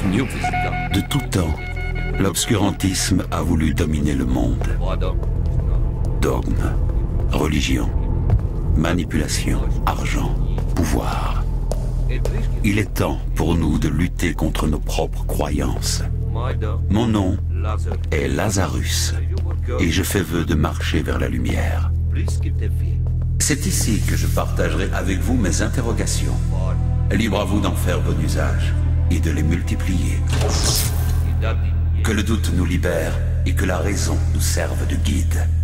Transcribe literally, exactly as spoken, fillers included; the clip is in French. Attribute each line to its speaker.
Speaker 1: De tout temps, l'obscurantisme a voulu dominer le monde. Dogme, religion, manipulation, argent, pouvoir. Il est temps pour nous de lutter contre nos propres croyances. Mon nom est Lazarus et je fais vœu de marcher vers la lumière. C'est ici que je partagerai avec vous mes interrogations. Libre à vous d'en faire bon usage et de les multiplier. Que le doute nous libère et que la raison nous serve de guide.